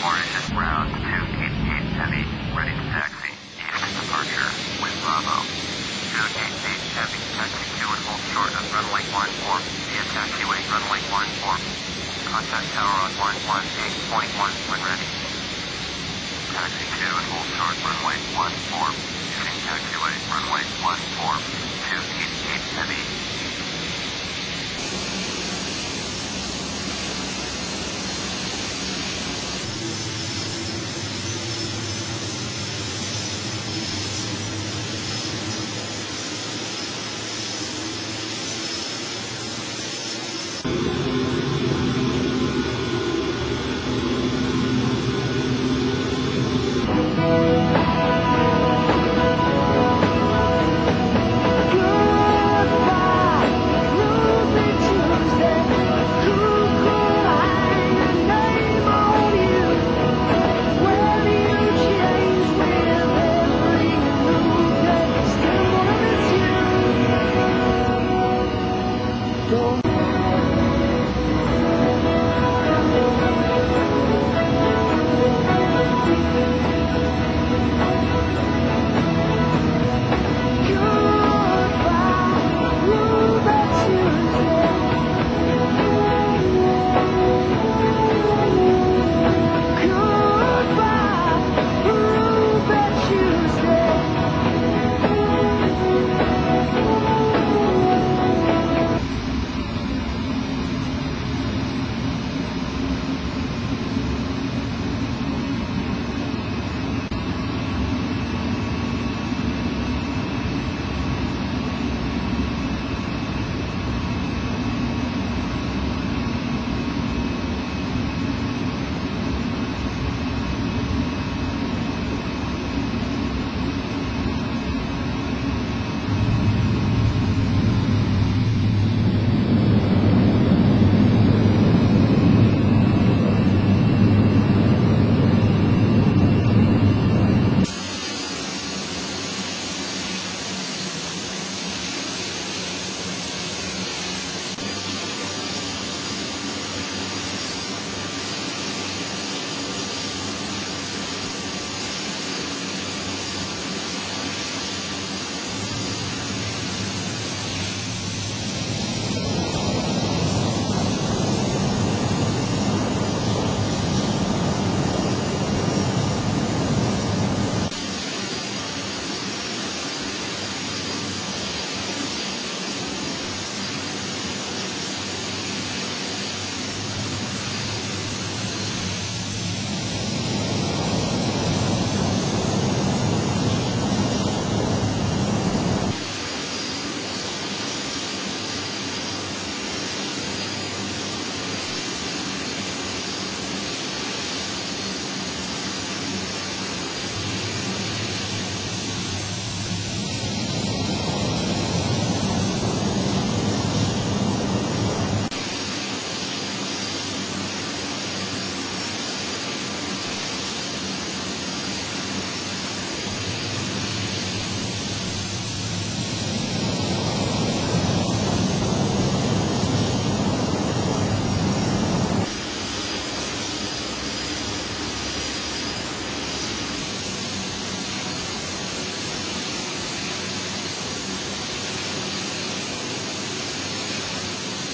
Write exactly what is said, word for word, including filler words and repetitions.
Mauritius ground two eight eight heavy, ready to taxi. East departure with Bravo. two eight eight heavy, taxi two and hold short of runway one four via taxiway runway one four. Contact tower on one one eight point one when ready. Taxi two and hold short runway one four. Using taxiway runway one four. two eight eight heavy. Don't